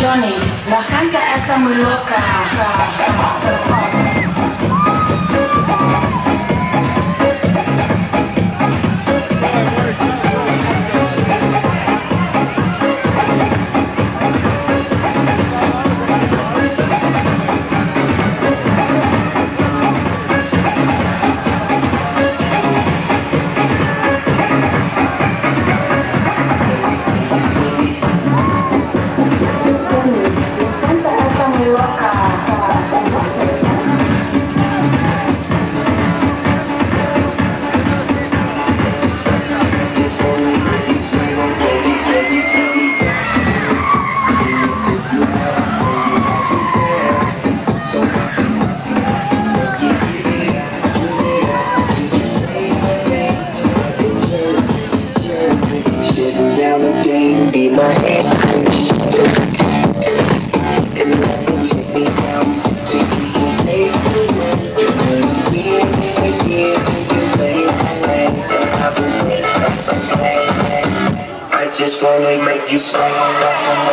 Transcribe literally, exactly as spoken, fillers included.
Johnny, la gente está muy loca. Be my hand and let me take me down so you can taste the wind. You're gonna be in me again. You say my name and I will wait. I'm so glad. I just wanna make you smile.